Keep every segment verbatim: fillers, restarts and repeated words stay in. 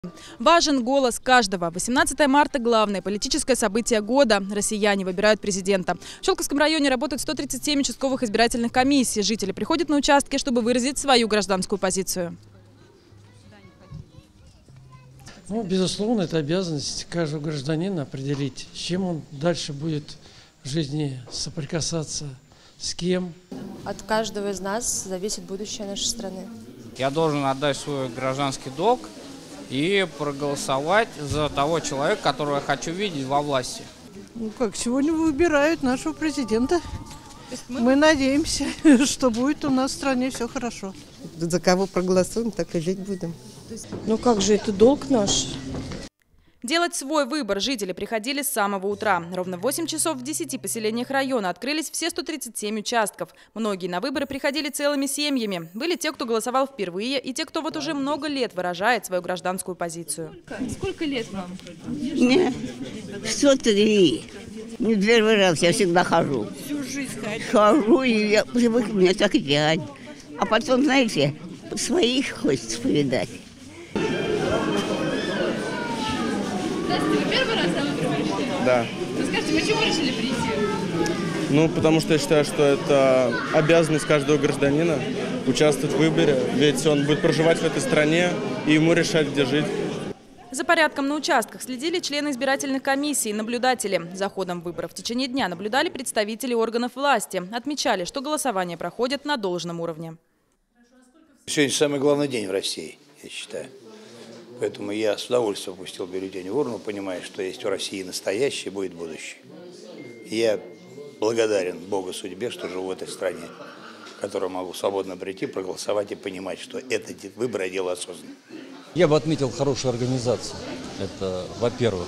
Важен голос каждого. восемнадцатое марта – главное политическое событие года. Россияне выбирают президента. В Щелковском районе работают сто тридцать семь участковых избирательных комиссий. Жители приходят на участки, чтобы выразить свою гражданскую позицию. Ну, безусловно, это обязанность каждого гражданина определить, с чем он дальше будет в жизни соприкасаться, с кем. От каждого из нас зависит будущее нашей страны. Я должен отдать свой гражданский долг и проголосовать за того человека, которого я хочу видеть во власти. Ну как, сегодня выбирают нашего президента. Мы... мы надеемся, что будет у нас в стране все хорошо. За кого проголосуем, так и жить будем. Ну как же, это долг наш. Делать свой выбор жители приходили с самого утра. Ровно в восемь часов в десяти поселениях района открылись все сто тридцать семь участков. Многие на выборы приходили целыми семьями. Были те, кто голосовал впервые, и те, кто вот уже много лет выражает свою гражданскую позицию. Сколько лет вам? Мне сто три. Не первый раз, я всегда хожу. Всю жизнь ходите? Хожу, и я привык, мне так пять. А потом, знаете, своих хочется повидать. Вы первый раз на выборы пришли? Да. Ну скажите, почему решили прийти? Ну, потому что я считаю, что это обязанность каждого гражданина участвовать в выборе, ведь он будет проживать в этой стране и ему решать, где жить. За порядком на участках следили члены избирательных комиссий и наблюдатели. За ходом выборов в течение дня наблюдали представители органов власти. Отмечали, что голосование проходит на должном уровне. Сегодня самый главный день в России, я считаю. Поэтому я с удовольствием опустил бюллетень в урну, понимая, что есть в России настоящее, будет будущее. Я благодарен Богу судьбе, что живу в этой стране, в которой могу свободно прийти, проголосовать и понимать, что это выбор – дело осознанное. Я бы отметил хорошую организацию. Это, во-первых,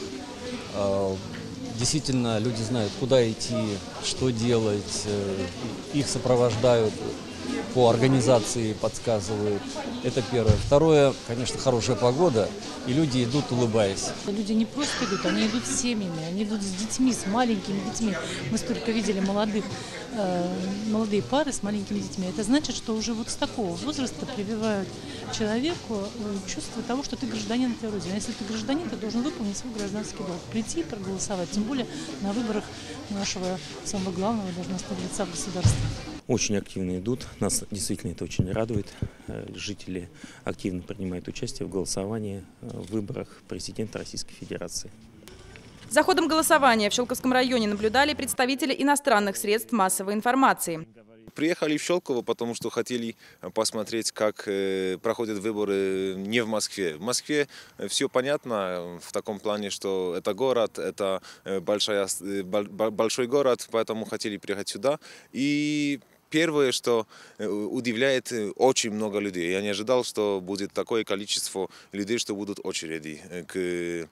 действительно люди знают, куда идти, что делать, их сопровождают по организации, подсказывают. Это первое. Второе, конечно, хорошая погода, и люди идут, улыбаясь. Люди не просто идут, они идут с семьями, они идут с детьми, с маленькими детьми. Мы столько видели молодых, э, молодые пары с маленькими детьми. Это значит, что уже вот с такого возраста прививают человеку чувство того, что ты гражданин этой Родины. А если ты гражданин, ты должен выполнить свой гражданский долг, прийти и проголосовать. Тем более на выборах нашего самого главного должностного лица в государстве. Очень активно идут, нас действительно это очень радует. Жители активно принимают участие в голосовании в выборах президента Российской Федерации. За ходом голосования в Щелковском районе наблюдали представители иностранных средств массовой информации. Приехали в Щелково, потому что хотели посмотреть, как проходят выборы не в Москве. В Москве все понятно в таком плане, что это город, это большая, большой город, поэтому хотели приехать сюда. И первое, что удивляет, очень много людей. Я не ожидал, что будет такое количество людей, что будут очереди к,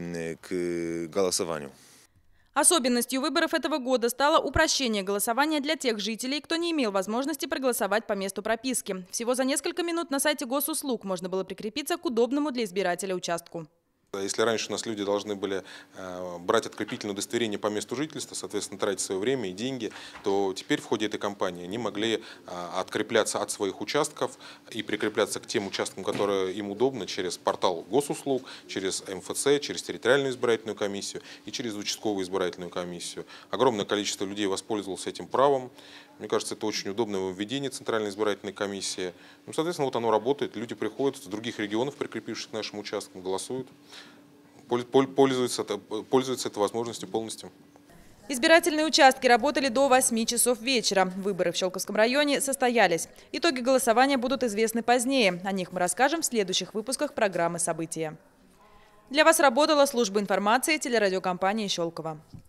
к голосованию. Особенностью выборов этого года стало упрощение голосования для тех жителей, кто не имел возможности проголосовать по месту прописки. Всего за несколько минут на сайте госуслуг можно было прикрепиться к удобному для избирателя участку. Если раньше у нас люди должны были э, брать открепительное удостоверение по месту жительства, соответственно, тратить свое время и деньги, то теперь в ходе этой кампании они могли э, открепляться от своих участков и прикрепляться к тем участкам, которые им удобно, через портал госуслуг, через эм эф цэ, через территориальную избирательную комиссию и через участковую избирательную комиссию. Огромное количество людей воспользовалось этим правом. Мне кажется, это очень удобное нововведение Центральной избирательной комиссии. Ну, соответственно, вот оно работает. Люди приходят с других регионов, прикрепившись к нашим участкам, голосуют, пользуются, пользуются этой возможностью полностью. Избирательные участки работали до восьми часов вечера. Выборы в Щелковском районе состоялись. Итоги голосования будут известны позднее. О них мы расскажем в следующих выпусках программы «События». Для вас работала служба информации телерадиокомпании «Щелково».